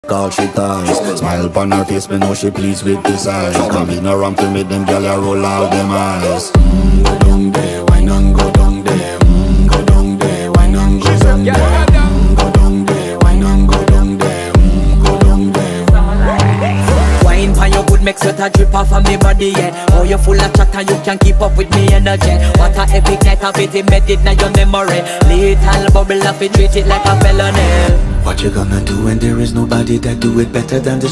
All she ties, smile upon her face, me know she pleased with this eyes. Come in around to make them gyal a roll out them eyes. Go down there, why not go down there? Go down there, why not go down there? Go down there, why not go down there? Go down there. Wine pan your good, make sweat a drip off of me body, yeah. Oh, you full of chat and you can keep up with me energy. What a epic night of it, embedded now your memory. Little bubble of it, treat it like a felony. What you gonna do when there is nobody that do it better than this?